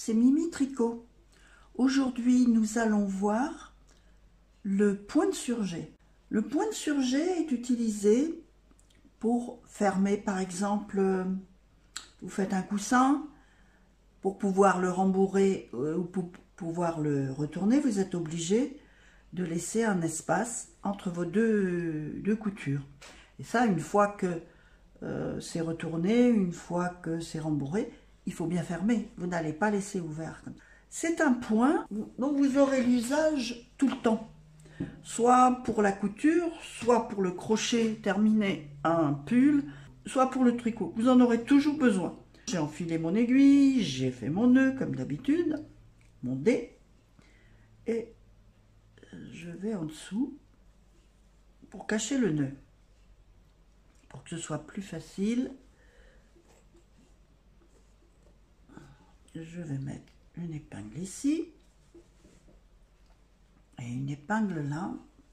c'est Mimi Tricot. Aujourd'hui, nous allons voir le point de surjet. Le point de surjet est utilisé pour fermer, par exemple, vous faites un coussin, pour pouvoir le rembourrer ou pour pouvoir le retourner, vous êtes obligé de laisser un espace entre vos deux coutures. Et ça, une fois que c'est retourné, une fois que c'est rembourré, il faut bien fermer. Vous n'allez pas laisser ouvert. C'est un point dont vous aurez l'usage tout le temps. Soit pour la couture, soit pour le crochet terminé à un pull, soit pour le tricot. Vous en aurez toujours besoin. J'ai enfilé mon aiguille, j'ai fait mon nœud comme d'habitude, mon dé, et je vais en dessous pour cacher le nœud. Pour que ce soit plus facile, je vais mettre une épingle ici et une épingle là.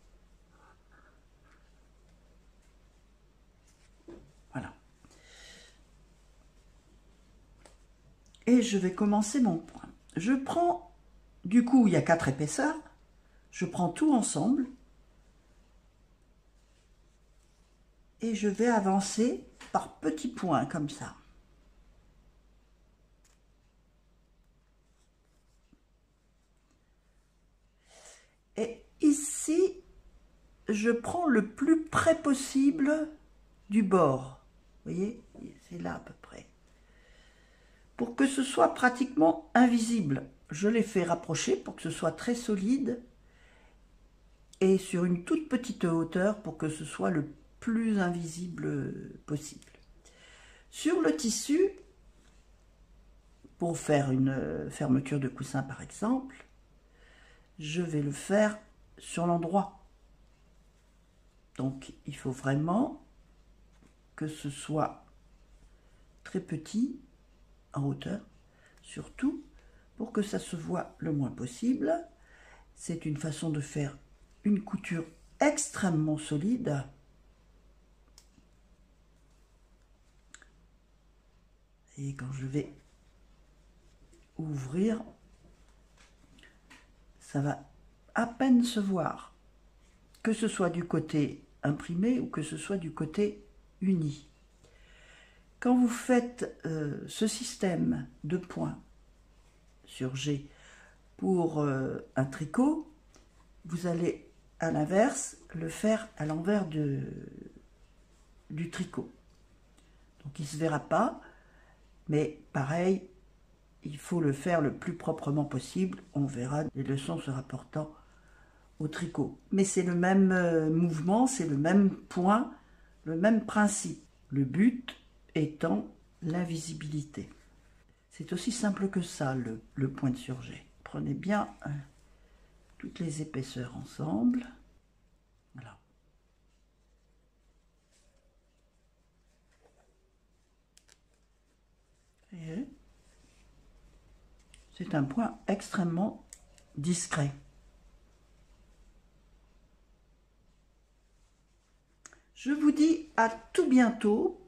Voilà. Et je vais commencer mon point. Je prends, du coup, il y a 4 épaisseurs. Je prends tout ensemble et je vais avancer par petits points comme ça. Et ici, je prends le plus près possible du bord. Vous voyez, c'est là à peu près. Pour que ce soit pratiquement invisible. Je l'ai fait rapprocher pour que ce soit très solide et sur une toute petite hauteur pour que ce soit le plus invisible possible. Sur le tissu, pour faire une fermeture de coussin par exemple, je vais le faire sur l'endroit. Donc il faut vraiment que ce soit très petit en hauteur, surtout pour que ça se voit le moins possible. C'est une façon de faire une couture extrêmement solide. Et quand je vais ouvrir, ça va à peine se voir, que ce soit du côté imprimé ou que ce soit du côté uni. Quand vous faites ce système de points sur G pour un tricot, vous allez à l'inverse le faire à l'envers du tricot. Donc il ne se verra pas, mais pareil, il faut le faire le plus proprement possible. On verra les leçons se rapportant au tricot. Mais c'est le même mouvement, c'est le même point, le même principe. Le but étant l'invisibilité. C'est aussi simple que ça, le point de surjet. Prenez bien toutes les épaisseurs ensemble. Voilà. Et c'est un point extrêmement discret. Je vous dis à tout bientôt